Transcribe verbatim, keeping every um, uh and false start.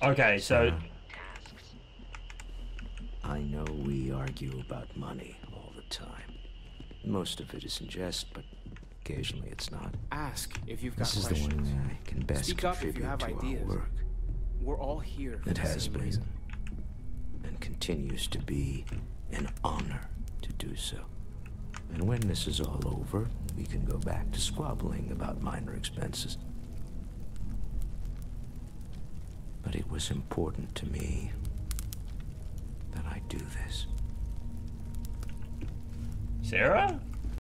Okay, so... I know we argue about money all the time. Most of it is in jest, but occasionally it's not. Ask if you've got This is questions. the one way I can best Speak up if you contribute have to ideas. our work. We're all here for It the has same been, reason. and continues to be, an honor to do so. And when this is all over, we can go back to squabbling about minor expenses. But it was important to me that I do this. Sarah?